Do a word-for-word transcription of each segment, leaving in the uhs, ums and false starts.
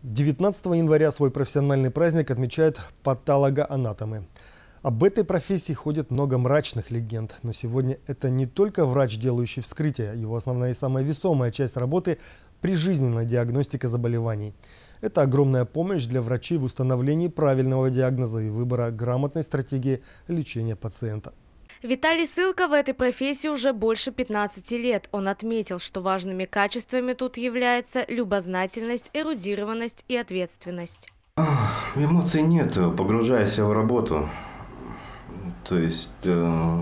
девятнадцатого января свой профессиональный праздник отмечают патологоанатомы. Об этой профессии ходит много мрачных легенд. Но сегодня это не только врач, делающий вскрытие. Его основная и самая весомая часть работы – прижизненная диагностика заболеваний. Это огромная помощь для врачей в установлении правильного диагноза и выбора грамотной стратегии лечения пациента. Виталий Сылко в этой профессии уже больше пятнадцати лет. Он отметил, что важными качествами тут являются любознательность, эрудированность и ответственность. Эмоций нет, погружайся в работу. То есть э,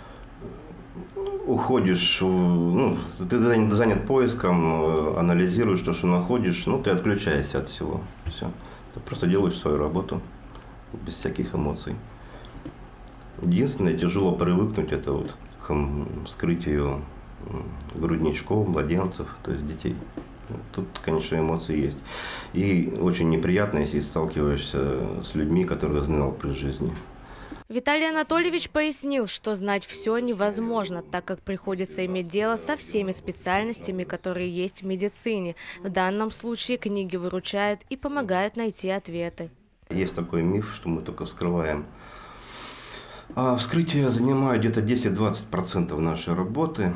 уходишь, ну, ты занят поиском, анализируешь то, что находишь, ну, ты отключаешься от всего. Все. Ты просто делаешь свою работу без всяких эмоций. Единственное, тяжело привыкнуть, это вот к вскрытию грудничков, младенцев, то есть детей. Тут, конечно, эмоции есть. И очень неприятно, если сталкиваешься с людьми, которые знал при жизни. Виталий Анатольевич пояснил, что знать все невозможно, так как приходится иметь дело со всеми специальностями, которые есть в медицине. В данном случае книги выручают и помогают найти ответы. Есть такой миф, что мы только вскрываем. А вскрытие занимает где-то десять-двадцать процентов нашей работы.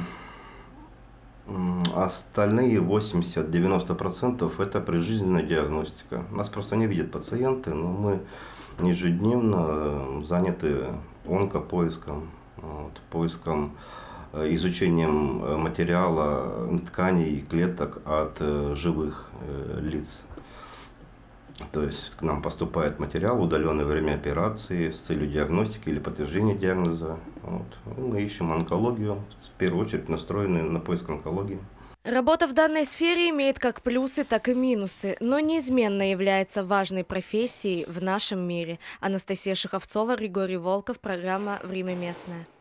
Остальные восемьдесят-девяносто процентов это прижизненная диагностика. Нас просто не видят пациенты, но мы ежедневно заняты онкопоиском, вот, поиском, изучением материала, тканей, клеток от живых лиц. То есть к нам поступает материал, удаленный во время операции с целью диагностики или подтверждения диагноза. Вот. Мы ищем онкологию, в первую очередь настроены на поиск онкологии. Работа в данной сфере имеет как плюсы, так и минусы, но неизменно является важной профессией в нашем мире. Анастасия Шиховцова, Григорий Волков, программа «Время местное».